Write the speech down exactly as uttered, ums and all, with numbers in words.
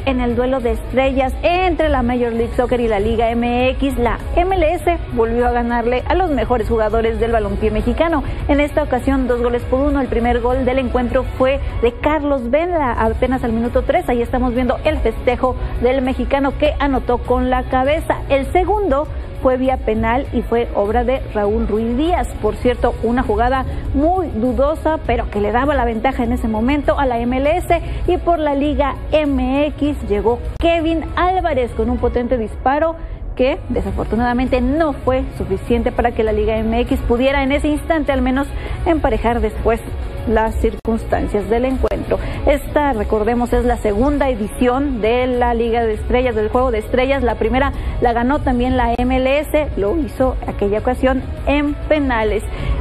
En el duelo de estrellas entre la Major League Soccer y la Liga M X, la M L S volvió a ganarle a los mejores jugadores del balompié mexicano. En esta ocasión, dos goles por uno. El primer gol del encuentro fue de Carlos Vela, apenas al minuto tres. Ahí estamos viendo el festejo del mexicano que anotó con la cabeza. El segundo fue vía penal y fue obra de Raúl Ruiz Díaz. Por cierto, una jugada muy dudosa, pero que le daba la ventaja en ese momento a la M L S. Y por la Liga M X llegó Kevin Álvarez con un potente disparo que desafortunadamente no fue suficiente para que la Liga M X pudiera en ese instante al menos emparejar después las circunstancias del encuentro. Esta, recordemos, es la segunda edición de la Liga de Estrellas, del Juego de Estrellas. La primera la ganó también la M L S, lo hizo aquella ocasión en penales.